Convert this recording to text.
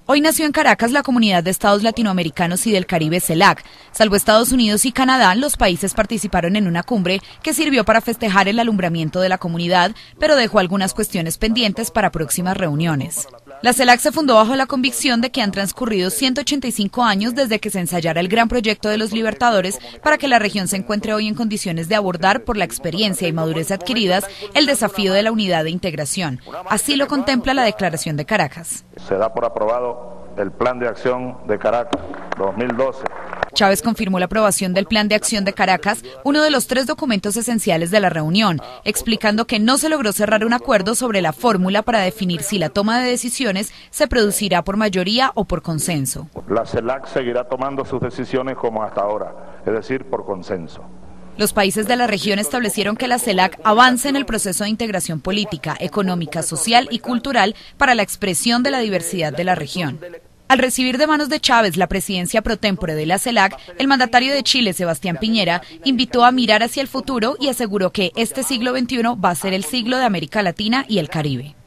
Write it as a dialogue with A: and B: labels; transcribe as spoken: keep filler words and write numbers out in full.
A: Hoy nació en Caracas la Comunidad de Estados Latinoamericanos y del Caribe, CELAC. Salvo Estados Unidos y Canadá, los países participaron en una cumbre que sirvió para festejar el alumbramiento de la comunidad, pero dejó algunas cuestiones pendientes para próximas reuniones. La CELAC se fundó bajo la convicción de que han transcurrido ciento ochenta y cinco años desde que se ensayara el gran proyecto de los Libertadores para que la región se encuentre hoy en condiciones de abordar, por la experiencia y madurez adquiridas, el desafío de la unidad e integración. Así lo contempla la Declaración de Caracas.
B: Se da por aprobado el Plan de Acción de Caracas dos mil doce.
A: Chávez confirmó la aprobación del Plan de Acción de Caracas, uno de los tres documentos esenciales de la reunión, explicando que no se logró cerrar un acuerdo sobre la fórmula para definir si la toma de decisiones se producirá por mayoría o por consenso.
B: La CELAC seguirá tomando sus decisiones como hasta ahora, es decir, por consenso.
A: Los países de la región establecieron que la CELAC avance en el proceso de integración política, económica, social y cultural para la expresión de la diversidad de la región. Al recibir de manos de Chávez la presidencia pro tempore de la CELAC, el mandatario de Chile, Sebastián Piñera, invitó a mirar hacia el futuro y aseguró que este siglo veintiuno va a ser el siglo de América Latina y el Caribe.